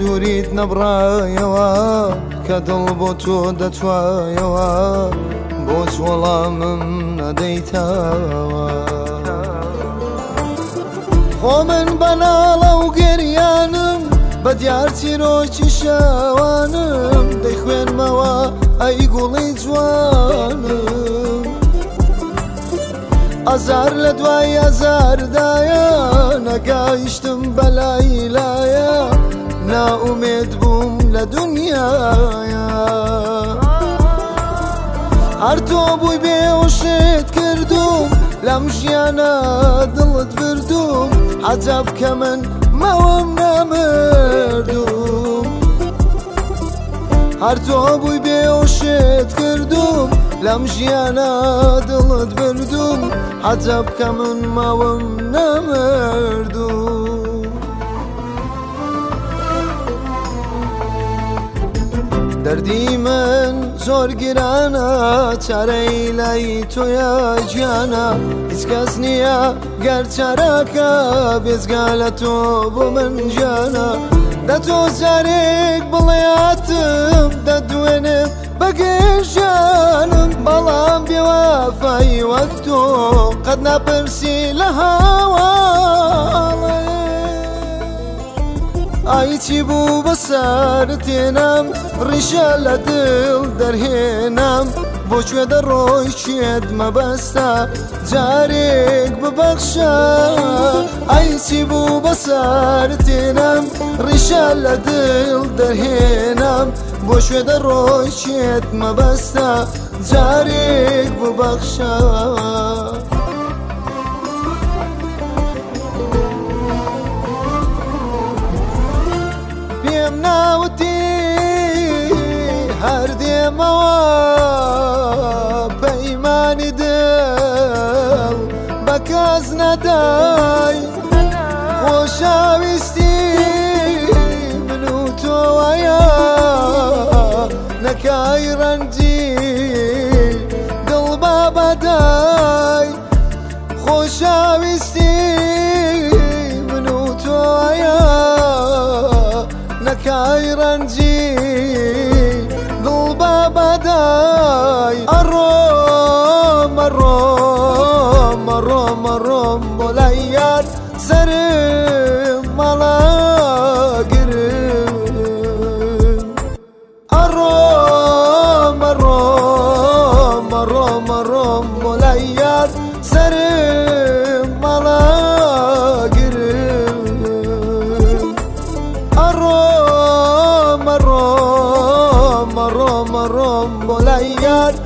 دووریت نەبڕایەوە کە دڵ بۆ تۆ دەتوایەوە بۆچ وەڵامم نەدەیتەوە خۆ من بەناڵە و گریانم بە دیار چیرۆکی شەوانم دەیخوێنمەوە ئەی گوڵی جوانم ئەزار لە دوای ئەزاردایە نەگەیشتم بەلای لایە ناومێد بووم لە دونیایە هەر تۆ بووی بێوشت کردوم لەم ژیانە دڵت بردوم عەجەب کە من مەوەم نەمردوم هەر تۆ بووی بێوشت کردوم لەم ژیانە دڵت بردوم عەجەب کە من مەوەم نەمردوم دەردی من زۆر گرانە چارەی لای تۆیە گیانە هیچ کەس نییە گەر چارەکە بێزگا لە تۆ بۆ من گیانە دە تۆ جارێک بڵێاتم دەدوێنم بەگەژانم بەڵام بێوەفایی وەک تۆ قەت ناپرسی لە هاواڵێ ئای چی بوو بەسەر تێنام ڕیشە لە دڵ دەرهێنام بۆ کوێ دەڕۆی کوێت مەبەستە جارێک ببەخشە ئای چی بوو بەسەر تێنام ڕیشە لە دڵ دەرهێنام بۆ کوێ دەڕۆی کوێت مەبەستە جارێک ببەخشە پێم ناوتی هەر دێمەوە پەیمانی دڵ بە کەس نەدای خۆشەویستی من و تۆوەیە نەکای ڕەنجی دڵ بە بەدای خۆشەویستی من و تۆوەیە نەکای ڕەنجی دڵ بە بەدای ئەڕۆم ئەڕۆم ئەڕۆم ئەڕۆم بۆ لای یار سەرم مەڵە گرم ئەڕۆم ئەڕۆم ئەڕۆم ئەڕۆم بۆ لای یار سەرم مەڵە گرم ئەڕۆم ئەڕۆم ئەڕۆم ئەڕۆم بۆ لای یار